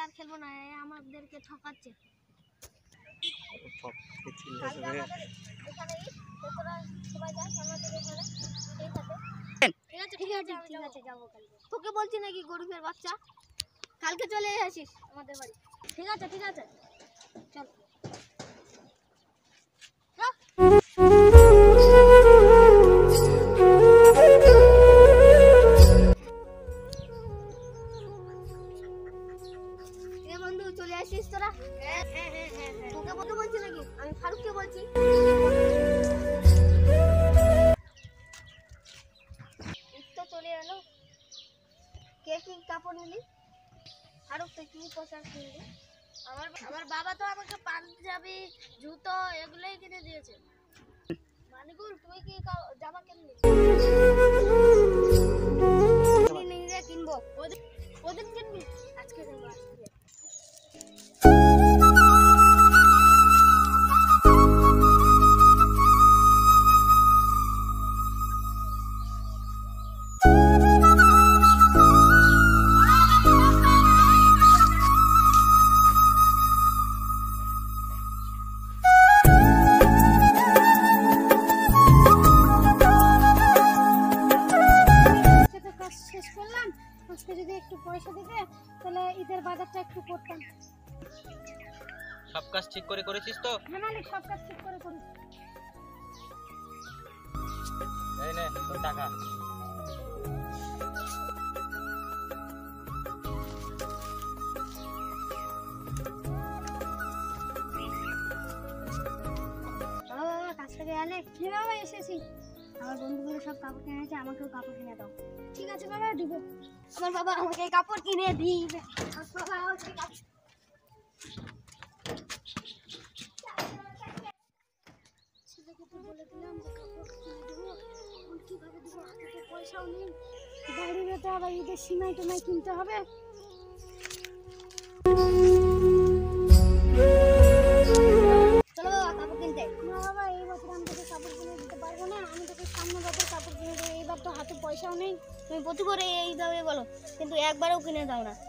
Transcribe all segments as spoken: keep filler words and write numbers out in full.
আর খেলবো না, আমাদেরকে ঠকাচ্ছে। তোকে বলছি নাকি গরিবের বাচ্চা, কালকে চলে আসিস আমাদের বাড়ি। ঠিক আছে ঠিক আছে চল। বন্ধু চলে আসিস তোরা? তোকে বলতে বলছি নাকি, আমি ফারুককে বলছি। তো চলে এলো। কে কি কাপড় নিলি? ফারুক তুই কি পোশাক কিনলি? আমার আমার বাবা তো আমাকে পাঞ্জাবি জুতো এগুলোই কিনে দিয়েছে। মানিকুল তুই কি জামা কিনলি? কিনবো। ওদিন ওদিন কিনবি? আজকে কিনবো আজকে। যদি একটু পয়সা দিতে তাহলে ঈদের বাজারটা একটু করতাম। সব কাজ ঠিক করে করেছিস তো? হ্যাঁ মালিক, সব কাজ ঠিক করে করি। এই নে তোর টাকা। বাবা কাছ থেকে এলে? হ্যাঁ বাবা এসেছি। আমার বন্ধুগুলো সব কাপড় কিনেছে, আমাকেও কাপড় কিনে দাও। ঠিক আছে বাবা দিব। আমার বাবা আমাকে কাপড় কিনে দিবে। বাবা আমাকে কাপড় ছেলেকে তো বলে দিলাম যে কাপড় কিনে দেবো, কিভাবে দেবো? হাতে তো পয়সাও নেই, বাড়ি যেতে আবার ঈদের সিমাই টিমাই কিনতে হবে। চলো বাবা কাপড় কিনতে। না বাবা এই বছর আমি তোকে কাপড় কিনে দিতে পারবো না, আমি তোকে সামনে বছর কাপড় কিনে দেবো। এইবার তো হাতে পয়সাও নেই, তুমি প্রতি করে এই দামে বলো, কিন্তু একবারও কিনে দাও না।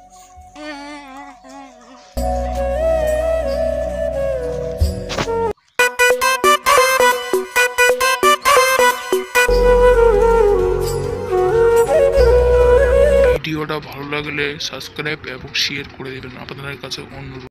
ভিডিওটা ভালো লাগলে সাবস্ক্রাইব এবং শেয়ার করে দেবেন আপনাদের কাছে অনুরোধ।